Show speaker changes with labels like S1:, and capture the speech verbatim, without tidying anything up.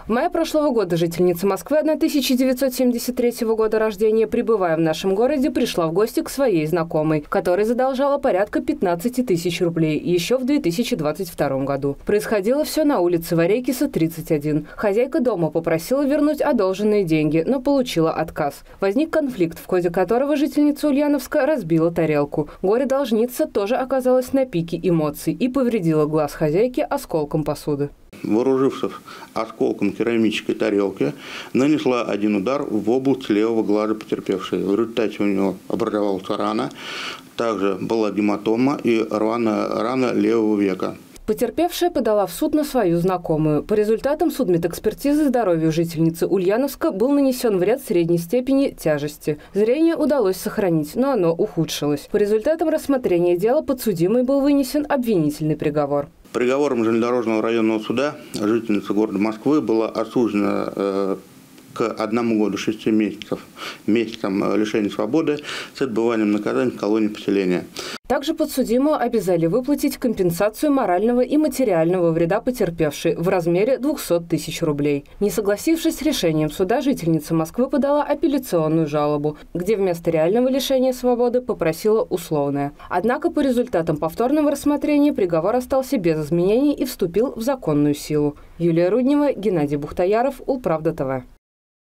S1: В мае прошлого года жительница Москвы тысяча девятьсот семьдесят третьего года рождения, пребывая в нашем городе, пришла в гости к своей знакомой, которой задолжала порядка пятнадцати тысяч рублей еще в две тысячи двадцать втором году. Происходило все на улице Варейкиса, тридцать один. Хозяйка дома попросила вернуть одолженные деньги, но получила отказ. Возник конфликт, в ходе которого жительница Ульяновска разбила тарелку. Горе-должница тоже оказалась на пике эмоций и повредила глаз хозяйки осколком посуды.
S2: Вооружившись осколком керамической тарелки, нанесла один удар в область левого глаза потерпевшей. В результате у него образовалась рана, также была гематома и рваная рана левого века.
S1: Потерпевшая подала в суд на свою знакомую. По результатам судмедэкспертизы здоровью жительницы Ульяновска был нанесен вред средней степени тяжести. Зрение удалось сохранить, но оно ухудшилось. По результатам рассмотрения дела подсудимой был вынесен обвинительный приговор.
S2: Приговором Железнодорожного районного суда жительница города Москвы была осуждена э, к одному году шести месяцев, месяцам лишения свободы с отбыванием наказания в колонии поселения.
S1: Также подсудимую обязали выплатить компенсацию морального и материального вреда потерпевшей в размере двухсот тысяч рублей. Не согласившись с решением суда, жительница Москвы подала апелляционную жалобу, где вместо реального лишения свободы попросила условное. Однако по результатам повторного рассмотрения приговор остался без изменений и вступил в законную силу. Юлия Руднева, Геннадий Бухтояров, Улправда ТВ.